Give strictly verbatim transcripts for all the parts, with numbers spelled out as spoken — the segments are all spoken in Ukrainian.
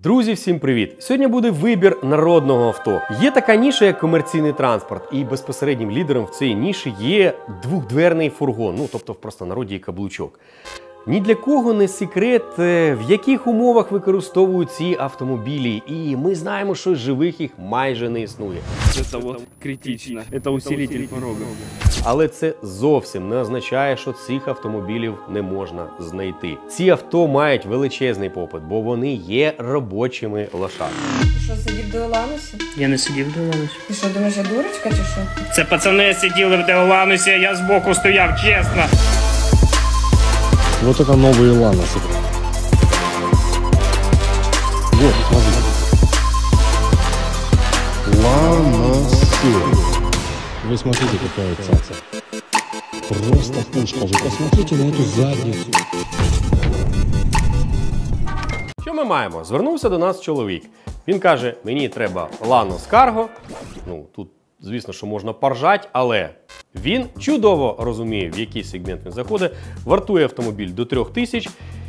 Друзі, всім привіт! Сьогодні буде вибір народного авто. Є така ніша, як комерційний транспорт, і безпосереднім лідером в цій ніші є двохдверний фургон, ну тобто в простонароді каблучок. Ні для кого не секрет, в яких умовах використовують ці автомобілі, і ми знаємо, що живих їх майже не існує. Це вот критично, це усилитель порога. Але це зовсім не означає, що цих автомобілів не можна знайти. Ці авто мають величезний попит, бо вони є робочими лошадками. Ти що, сидів до Оланусі? Я не сидів до Оланусі. Ти що, думаєш, я дурочка чи що? Це пацани сиділи в Деоланусі, а я збоку стояв, чесно. Вот это новые Ланосы. Вот, смотрите. Ланосы. Вы смотрите, какая цаца. Просто пушка. Вы посмотрите на эту задницу. Що ми маємо? Звернувся до нас чоловік. Він каже, мені треба Lanos Cargo. Ну, тут, звісно, що можна поржать, але він чудово розуміє, в який сегмент він заходить. Вартує автомобіль до трьох тисяч.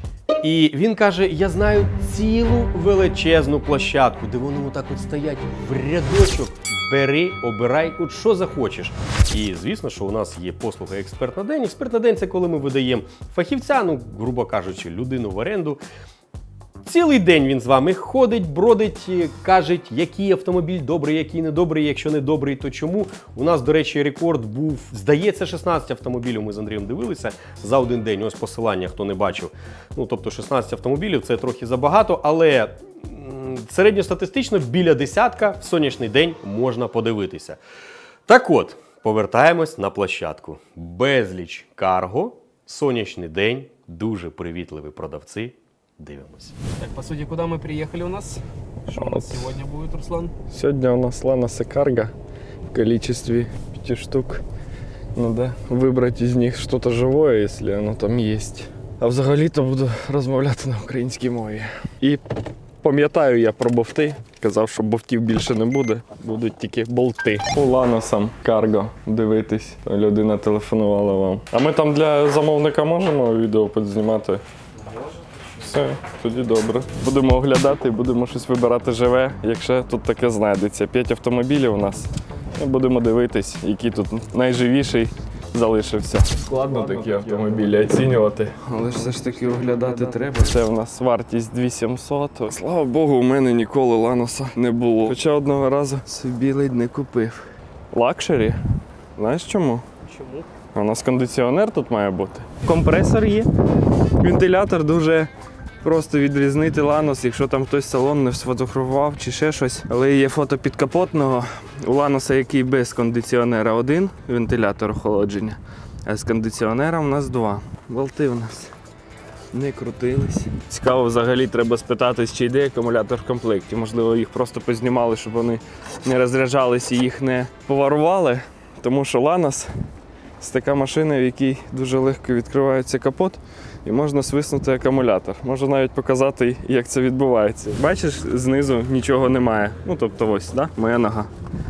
І він каже, я знаю цілу величезну площадку, де вони отак от стоять в рядочок. Бери, обирай, от що захочеш. І звісно, що у нас є послуга «Експерт на день». «Експерт на день» – це коли ми видаємо фахівця, ну, грубо кажучи, людину в оренду. Цілий день він з вами ходить, бродить, каже, який автомобіль добрий, який не добрий, якщо не добрий, то чому. У нас, до речі, рекорд був, здається, шістнадцять автомобілів ми з Андрієм дивилися за один день. Ось посилання, хто не бачив. Ну, тобто шістнадцять автомобілів – це трохи забагато, але середньостатистично біля десятка в сонячний день можна подивитися. Так от, повертаємось на площадку. Безліч карго, сонячний день, дуже привітливі продавці. Дивимось. Так, по сути, куда мы приехали у нас? Что у нас сегодня будет, Руслан? Сегодня у нас Lanos Cargo в количестве пяти штук. Надо выбрать из них что-то живое, если оно там есть. А взагалі-то буду розмовляти на українській мові. І пам'ятаю я про бовти. Казав, що бовтів більше не буде, будуть тільки болти. По Lanos Cargo дивитись. Людина телефонувала вам. А ми там для замовника можемо відео підзнімати? Все, тоді добре. Будемо оглядати і будемо щось вибирати живе, якщо тут таке знайдеться. П'ять автомобілів у нас. Ми будемо дивитись, який тут найживіший залишився. Складно такі автомобілі оцінювати. Але ж все ж таки оглядати треба. Це у нас вартість дві тисячі сімсот. Слава Богу, у мене ніколи Ланоса не було. Хоча одного разу собі ледь не купив. Лакшері? Знаєш чому? Чому? У нас кондиціонер тут має бути. Компресор є. Вентилятор дуже просто відрізнити Lanos, якщо там хтось салон не сфотографував чи ще щось. Але є фото підкапотного. У Lanos, який без кондиціонера один вентилятор охолодження, а з кондиціонером у нас два. Болти у нас не крутились. Цікаво, взагалі треба спитатись, чи йде акумулятор в комплекті. Можливо, їх просто познімали, щоб вони не розряджались і їх не поварували. Тому що Lanos – це така машина, в якій дуже легко відкривається капот і можна свиснути акумулятор. Можу навіть показати, як це відбувається. Бачиш, знизу нічого немає. Ну, тобто ось, да? Моя нога.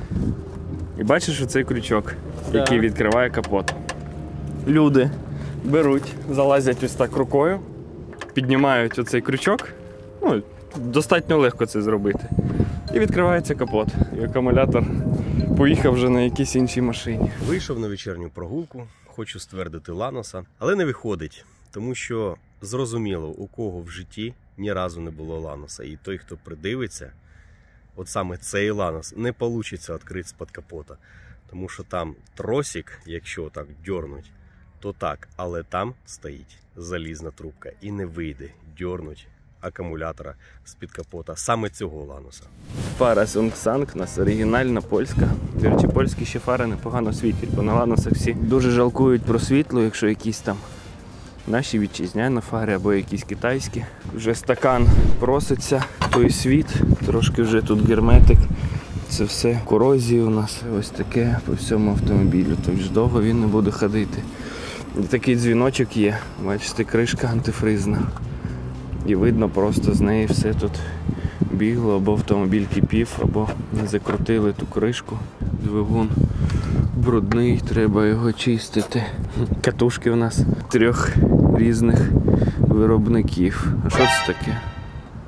І бачиш оцей крючок, який відкриває капот. Люди беруть, залазять ось так рукою, піднімають оцей крючок. Ну, достатньо легко це зробити. І відкривається капот. І акумулятор поїхав вже на якійсь іншій машині. Вийшов на вечірню прогулку, хочу ствердити Ланоса, але не виходить, тому що зрозуміло, у кого в житті ні разу не було Ланоса. І той, хто придивиться, от саме цей Ланос, не вийде відкрити з-під капота. Тому що там тросик, якщо так дьорнуть, то так, але там стоїть залізна трубка і не вийде дьорнуть акумулятора з-під капота саме цього Ланоса. Фара Сунг-Санг у нас оригінальна польська. До речі, польські ще фари непогано світять, бо на Ланосах всі дуже жалкують про світло, якщо якісь там наші вітчизняні фари або якісь китайські. Вже стакан проситься, той світ, трошки вже тут герметик. Це все корозія у нас. Ось таке по всьому автомобілю, тобто ж довго він не буде ходити. І такий дзвіночок є, бачите, кришка антифризна. І видно, просто з неї все тут бігло, або автомобіль кипів, або не закрутили ту кришку. Двигун брудний, треба його чистити. Катушки у нас трьох різних виробників. А що це таке?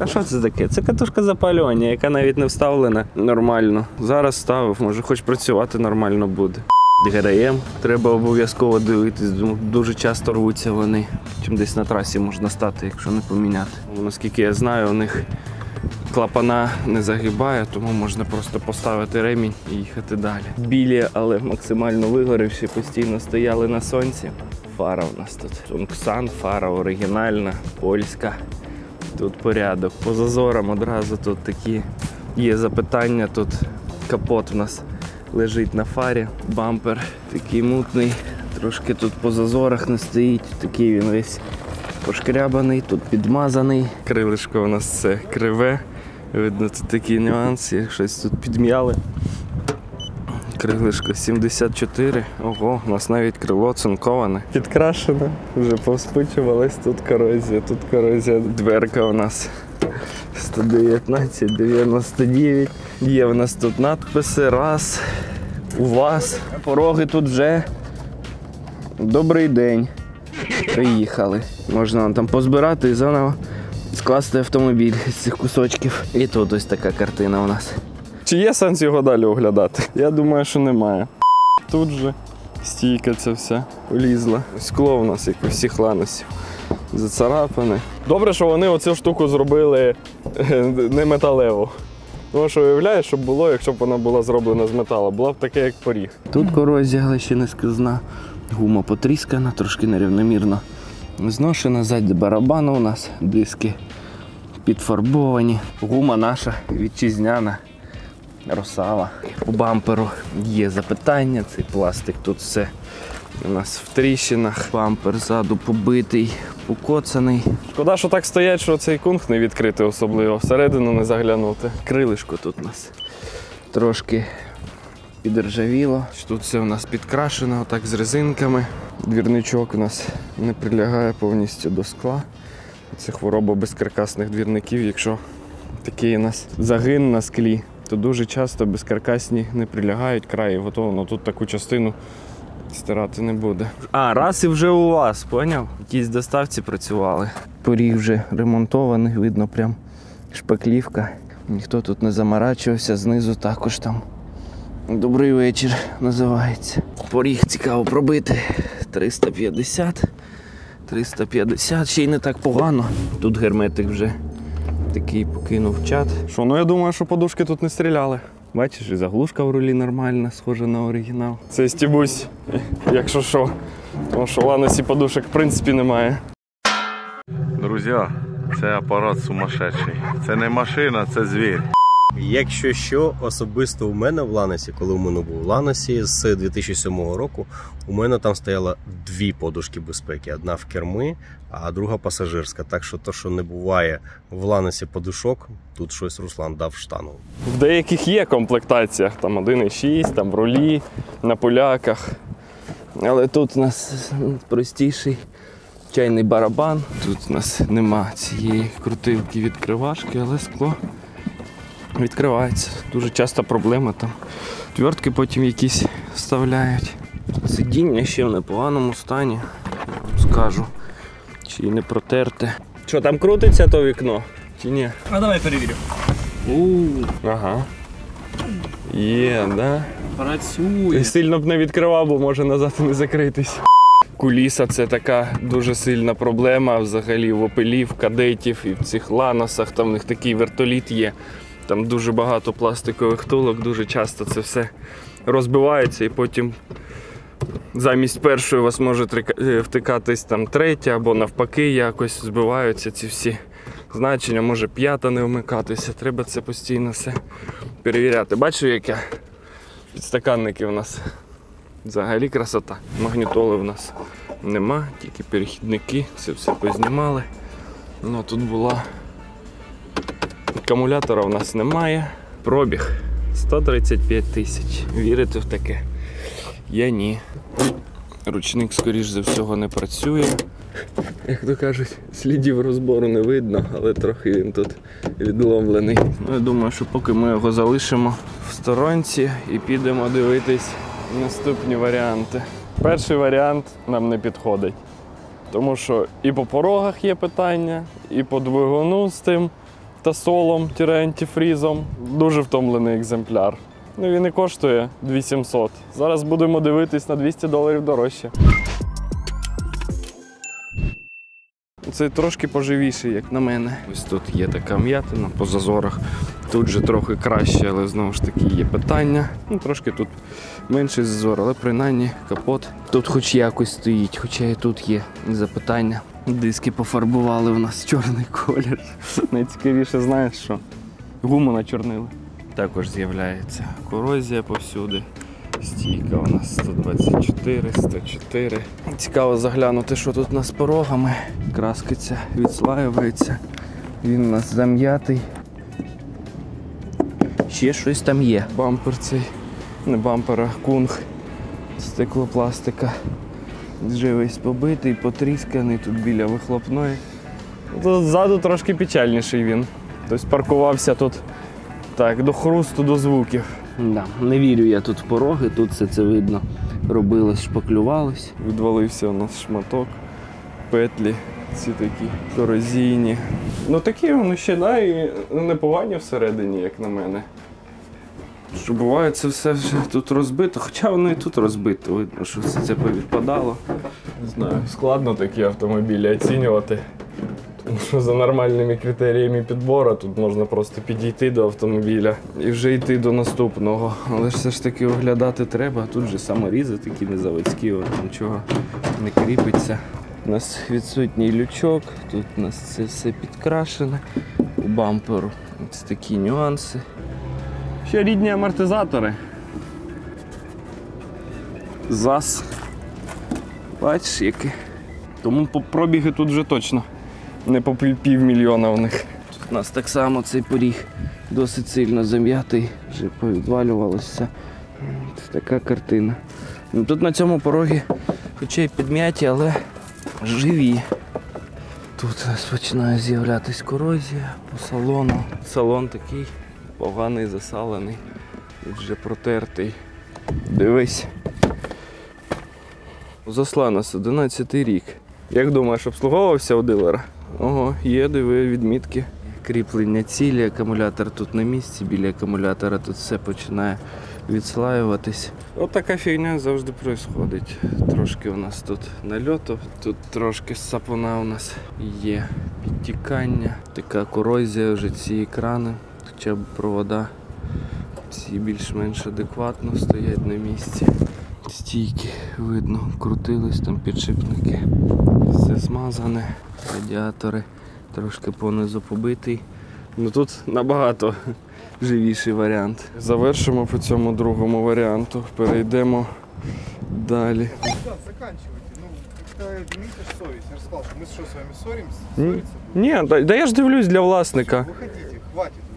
А що це таке? Це катушка запалювання, яка навіть не вставлена нормально. Зараз ставив, може хоч працювати нормально буде. ГРМ треба обов'язково дивитись, дуже часто рвуться вони. Чим десь на трасі можна стати, якщо не поміняти. Наскільки я знаю, у них клапана не загибає, тому можна просто поставити ремінь і їхати далі. Білі, але максимально вигорівші, постійно стояли на сонці. Фара у нас тут. Тунксан, фара оригінальна, польська. Тут порядок. По зазорам одразу тут такі є запитання. Тут капот у нас лежить на фарі. Бампер такий мутний. Трошки тут по зазорах не стоїть. Такий він весь пошкрябаний, тут підмазаний. Крилишко у нас все криве. Видно, тут такі нюанси, щось тут підм'яли. Крилишко сімдесят чотири. Ого, у нас навіть крило цинковане. Підкрашене, вже повспучувалась, тут корозія, тут корозія. Дверка у нас сто дев'ятнадцять дев'яносто дев'ять. Є в нас тут надписи, раз, у вас. Пороги тут вже. Добрий день. Приїхали. Можна там позбирати і заново скласти автомобіль з цих кусочків. І тут ось така картина у нас. Чи є сенс його далі оглядати? Я думаю, що немає. Тут же стійка ця вся полізла. Скло у нас, як у всіх ланосів, зацарапане. Добре, що вони оцю штуку зробили не металеву. Тому що уявляєш, що б було, якщо б вона була зроблена з металу. Була б таке, як поріг. Тут корозія, але ще не сквозна. Гума потріскана, трошки нерівномірно зношена. Ззаді барабану у нас, диски підфарбовані. Гума наша вітчизняна, Росава. По бамперу є запитання, цей пластик тут все у нас в тріщинах. Бампер ззаду побитий, покоцаний. Шкода, що так стоять, що цей кунг не відкрити особливо, всередину не заглянути. Крилишко тут у нас трошки підржавіло. Тут все у нас підкрашено, отак з резинками. Двірничок у нас не прилягає повністю до скла. Це хвороба безкаркасних двірників. Якщо такий у нас загин на склі, то дуже часто безкаркасні не прилягають, край готово, але тут таку частину стирати не буде. А, раз і вже у вас, поняв? Якісь доставці працювали. Поріг вже ремонтований, видно прям шпаклівка. Ніхто тут не заморачувався, знизу також там «Добрий вечір» називається. Поріг цікаво пробити. триста п'ятдесят. триста п'ятдесят, ще й не так погано. Тут герметик вже такий покинув чат. Що, ну я думаю, що подушки тут не стріляли. Бачиш, і заглушка в рулі нормальна, схожа на оригінал. Це стібусь, якщо що. Тому що в Ланосі подушок в принципі немає. Друзі, це апарат сумасшедший. Це не машина, це звір. Якщо що, особисто у мене в Ланосі, коли у мене був в Ланосі з дві тисячі сьомого року, у мене там стояло дві подушки безпеки. Одна в керми, а друга пасажирська. Так що то, що не буває в Ланосі подушок, тут щось Руслан дав штангу. В деяких є комплектаціях, там один і шість, там в рулі, на поляках. Але тут у нас простіший чайний барабан. Тут у нас нема цієї крутилки відкривашки, але скло відкривається. Дуже часто проблема там. Твертки потім якісь вставляють. Сидіння ще в непоганому стані, я вам скажу. Чи не протерте. Що, там крутиться то вікно? Чи ні? А давай перевірю. У, ага. Є, да? Працює. І сильно б не відкривав, бо може назад і не закритись. Куліса – це така дуже сильна проблема взагалі в опелів, в кадетів і в цих ланосах. Там в них такий вертоліт є. Там дуже багато пластикових втулок, дуже часто це все розбивається і потім замість першої у вас може втикатись там третя або навпаки якось збиваються ці всі значення, може п'ята не вмикатися. Треба це постійно все перевіряти. Бачу, яке підстаканники у нас. Взагалі красота. Магнітоли в нас нема, тільки перехідники, це все познімали. Ну, тут була... Акумулятора в нас немає. Пробіг сто тридцять п'ять тисяч. Вірите в таке? Я ні. Ручник, скоріш за всього, не працює. Як то кажуть, слідів розбору не видно, але трохи він тут відломлений. Ну, я думаю, що поки ми його залишимо в сторонці і підемо дивитись наступні варіанти. Перший варіант нам не підходить. Тому що і по порогах є питання, і по двигуну з тим. тасолом, антифрізом. Дуже втомлений екземпляр. Ну він і коштує дві тисячі сімсот. Зараз будемо дивитись на двісті доларів дорожче. Цей трошки поживіший, як на мене. Ось тут є така м'ятина по зазорах. Тут же трохи краще, але знову ж таки є питання. Ну, трошки тут менший зазор, але принаймні капот тут хоч якось стоїть, хоча і тут є запитання. Диски пофарбували у нас чорний колір. Найцікавіше, знаєш що? Гуму начорнили. Також з'являється корозія повсюди. Стійка у нас сто двадцять чотири, сто чотири. Цікаво заглянути, що тут у нас з порогами. Краска ця відслаюється. Він у нас зам'ятий. Ще щось там є. Бампер цей, не бампер, а кунг. Стеклопластика. Живий побитий, потрісканий тут біля вихлопної. Тут ззаду трошки печальніший він. Тобто паркувався тут так, до хрусту, до звуків. Да, не вірю я тут в пороги, тут все це видно. Робилось, шпаклювалось. Відвалився у нас шматок, петлі ці такі корозійні. Ну такі вони ще да, і непогані всередині, як на мене. Що буває, це все вже тут розбито, хоча воно і тут розбито, видно, що все це повідпадало. Не знаю, складно такі автомобілі оцінювати. Тому що за нормальними критеріями підбору тут можна просто підійти до автомобіля і вже йти до наступного. Але ж все ж таки оглядати треба, тут же саморізи такі незаводські, от нічого не кріпиться. У нас відсутній лючок, тут у нас це все підкрашене, у бамперу ось такі нюанси. Ще рідні амортизатори. ЗАЗ. Бачиш, які. Тому пробіги тут вже точно не по півмільйона в них. Тут у нас так само цей поріг досить сильно зам'ятий, вже повідвалювалося. Ось така картина. Ну, тут на цьому порогі, хоча й підм'яті, але живі. Тут у нас починає з'являтись корозія по салону. Салон такий поганий, засалений, вже протертий. Дивись. Засланос, одинадцятий рік. Як думаєш, обслуговувався у дилера? Ого, є, диви, відмітки. Кріплення цілі, акумулятор тут на місці, біля акумулятора тут все починає відслаюватись. От така фігня завжди відбувається. Трошки у нас тут нальоту, тут трошки сапуна у нас є, підтікання, така корозія, вже ці екрани, хоча б провода всі більш-менш адекватно стоять на місці. Стійки видно, крутились там підшипники, все змазане, радіатори трошки понизу побитий. Ну тут набагато живіший варіант. Завершимо по цьому другому варіанту, перейдемо далі. Заканчивайте, ну как-то имейте совесть. Я же сказал, что мы что, с вами ссоримся? Ссориться будем? Ні, да, да я ж дивлюсь для власника. Выходите, хватит уже.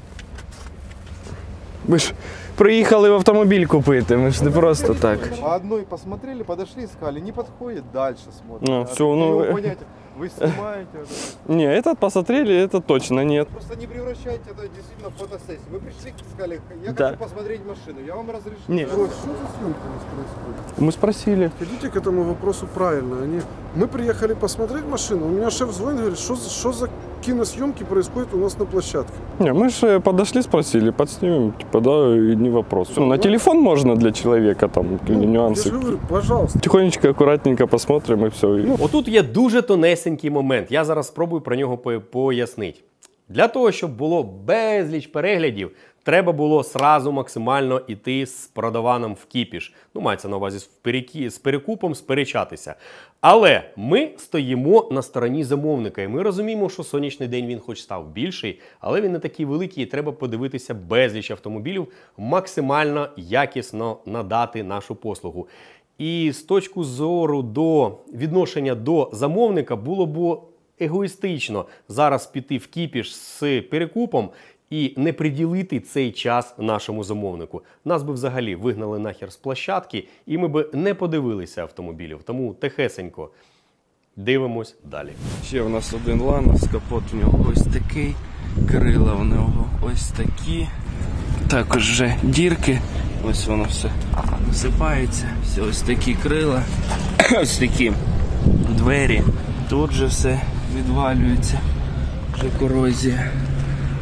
Ви ж приїхали в автомобіль купити, ми ж не просто так. По одной посмотрели, подошли, сказали, не подходит, дальше смотрим. Ну, А все, ну... вы понятие, вы снимаете. Не, этот посмотрели, это точно нет. Просто не превращайте это действительно в фотосессию. Вы пришли, сказали, я Да. хочу посмотреть машину, я вам разрешил. Нет. Что за съемки у нас происходит? Мы спросили. Идите к этому вопросу правильно. Они... Мы приехали посмотреть машину, у меня шеф звонит, говорит, что, за- что за киносъемки происходят у нас на площадке. Не, мы же подошли, спросили, подснимем, типа, да, и не вопрос. Ну, на телефон можно для человека, там, Ну, я нюансы. же говорю, пожалуйста. Тихонечко, аккуратненько посмотрим и все. Отут є дуже тонесенький момент. Я зараз спробую про нього по- пояснити. Для того, щоб було безліч переглядів, треба було сразу максимально йти з продаваном в кіпіш. Ну, мається на увазі з, перекі... з перекупом сперечатися. Але ми стоїмо на стороні замовника, і ми розуміємо, що сонячний день він хоч став більший, але він не такий великий, і треба подивитися безліч автомобілів, максимально якісно надати нашу послугу. І з точки зору до відношення до замовника було б егоїстично зараз піти в кіпіш з перекупом і не приділити цей час нашому замовнику. Нас би взагалі вигнали нахер з площадки, і ми би не подивилися автомобілів. Тому тихесенько дивимось далі. Ще в нас один Ланос, капот у нього ось такий, крила у нього ось такі. Також вже дірки, ось воно все насипається, все ось такі крила, ось такі двері. Тут же все відвалюється, вже корозія.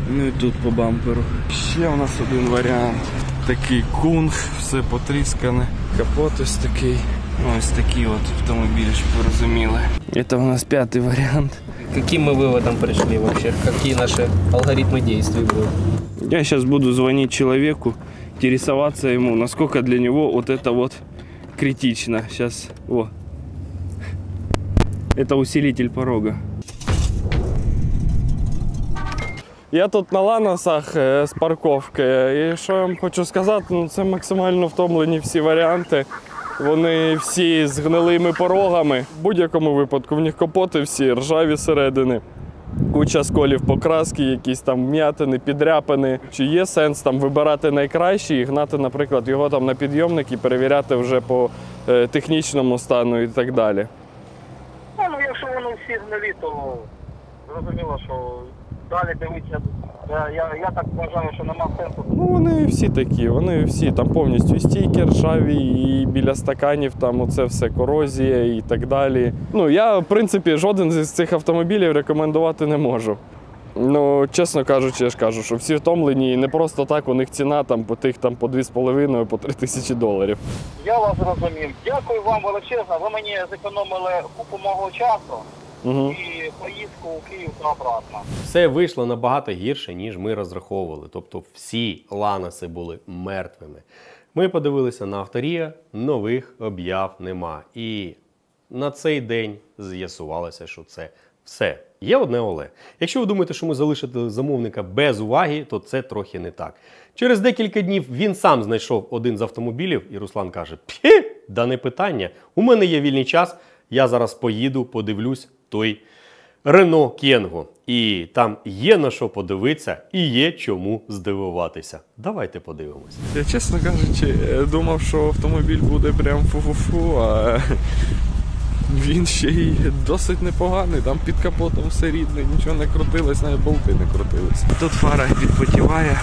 Ну і тут по бамперу. Ще у нас один варіант. Такий кунг, все потріскане. Капот ось такий. Ось такий от автомобіль, щоб ви розуміли. Це у нас п'ятий варіант. Каким мы выводом пришли вообще? Какие наши алгоритмы действий будут? Я сейчас буду звонить человеку, интересоваться ему, насколько для него вот это вот критично. Сейчас, о. Это усилитель порога. Я тут на Ланосах е, з парковки, і що я вам хочу сказати, ну це максимально втомлені всі варіанти. Вони всі з гнилими порогами. В будь-якому випадку в них капоти всі ржаві середини. Куча сколів покраски, якісь там вм'ятини, підряпини. Чи є сенс там вибирати найкращий і гнати, наприклад, його там на підйомник і перевіряти вже по е, технічному стану і так далі? Ну, якщо воно всі гнилі, то зрозуміло, що далі дивитися, я, я, я так вважаю, що нема сенсу. Ну вони всі такі, вони всі там повністю стійки, ржаві, і біля стаканів там оце все корозія і так далі. Ну я, в принципі, жоден з цих автомобілів рекомендувати не можу. Ну, чесно кажучи, я ж кажу, що всі втомлені і не просто так у них ціна там по тих там по дві з половиною, по три тисячі доларів. Я вас зрозумів. Дякую вам величезно, ви мені зекономили купу мого часу. Угу. І поїздку у Київ та обратно. Все вийшло набагато гірше, ніж ми розраховували. Тобто всі ланоси були мертвими. Ми подивилися на авторія, нових об'яв нема. І на цей день з'ясувалося, що це все. Є одне але. Якщо ви думаєте, що ми залишили замовника без уваги, то це трохи не так. Через декілька днів він сам знайшов один з автомобілів, і Руслан каже: «П'є, да не питання, у мене є вільний час, я зараз поїду, подивлюсь той Рено Кенго. І там є на що подивитися і є чому здивуватися. Давайте подивимось. Я, чесно кажучи, думав, що автомобіль буде прям фу-фу-фу, а він ще й досить непоганий. Там під капотом все рідне, нічого не крутилось, навіть болти не крутились. Тут фара відпотіває.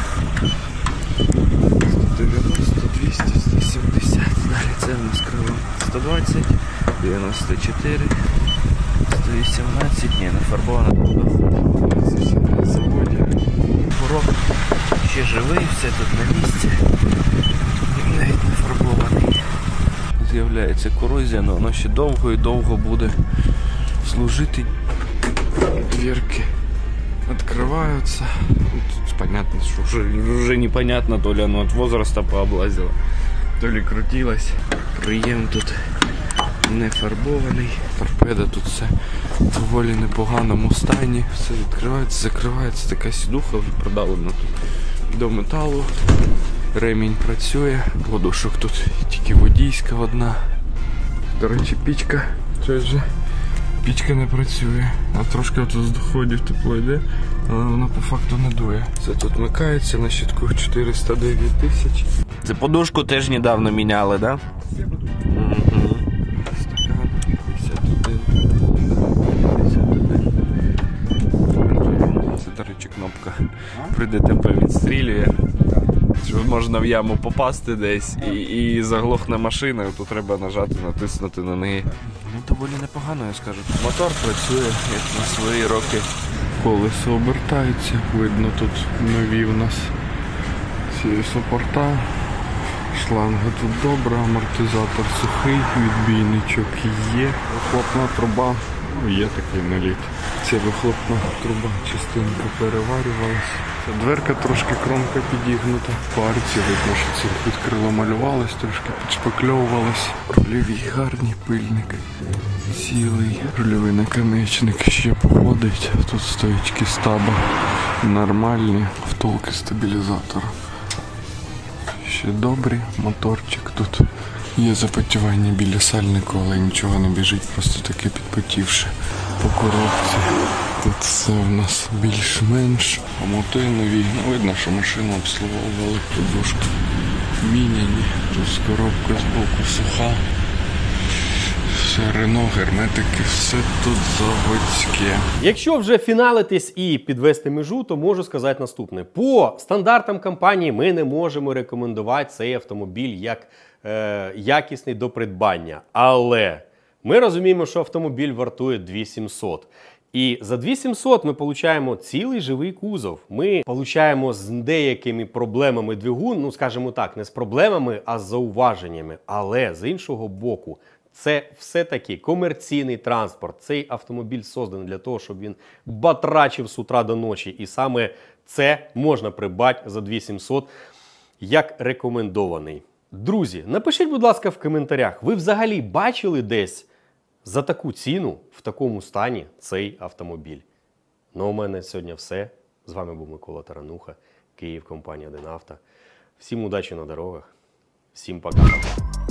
сто дев'яносто, двісті, сто сімдесят. Далі це в нас крило сто двадцять, дев'яносто чотири, сто вісімнадцять, ні, нафарбована тут. Це все на заводі. Порог ще живий, все тут на місці. Навіть не фарбований. З'являється корозія, але воно ще довго і довго буде служити. Дверки відкриваються. Тут понятно, що вже, вже непонятно, то ли оно від возраста пооблазило, то ли крутилось. Приєм тут не фарбований. Торпеда тут все в доволі непоганому стані. Все відкривається, закривається, така сідуха вже продавлена тут до металу. Ремінь працює. Подушок тут тільки водійська одна. До речі, пічка. Щось же пічка не працює. А трошки от з доходів тепло йде, але вона по факту не дує. Це тут вмикається на щитку чотириста дев'ять тисяч. Це подушку теж недавно міняли, так? Да? Угу. Стакан п'ятдесят один. п'ятдесят один. Це, до речі, кнопка при ДТП відстрілює. Що можна в яму попасти десь і, і заглохне машина, і тут треба нажати, натиснути на неї. Ну, доволі непогано, я скажу. Мотор працює, як на свої роки. Колесо обертається, видно тут нові в нас ці супорта. Шланга тут добра, амортизатор сухий, відбійничок є. Вихлопна труба, є такий наліт. Ця вихлопна труба частинка переварювалась. Ця дверка трошки кромка підігнута. Парці видно, що це під крило малювалось, трошки підшпакльовувалось. Рульові гарні, пильник цілий. Рульовий наконечник ще походить. Тут стоїчки стаба нормальні. Втулки стабілізатора ще добрі. Моторчик тут. Є запотівання біля сальнику, але нічого не біжить, просто таке підпотівше. По коробці тут все в нас більш-менш. Омоти нові. Ну, видно, що машину обслуговували. Подушки міняні. Тут з коробкою з боку суха. Все Рено, герметики, все тут заводське. Якщо вже фіналитись і підвести межу, то можу сказати наступне. По стандартам компанії ми не можемо рекомендувати цей автомобіль як е, якісний до придбання. Але ми розуміємо, що автомобіль вартує дві тисячі сімсот. І за дві тисячі сімсот ми отримуємо цілий живий кузов. Ми отримуємо з деякими проблемами двигун, ну скажімо так, не з проблемами, а з зауваженнями. Але з іншого боку, це все-таки комерційний транспорт. Цей автомобіль созданий для того, щоб він батрачив з утра до ночі. І саме це можна придбати за дві тисячі сімсот як рекомендований. Друзі, напишіть, будь ласка, в коментарях, ви взагалі бачили десь за таку ціну, в такому стані цей автомобіль? Ну, у мене сьогодні все. З вами був Микола Тарануха, Київ, компанія один авто. Всім удачі на дорогах. Всім пока.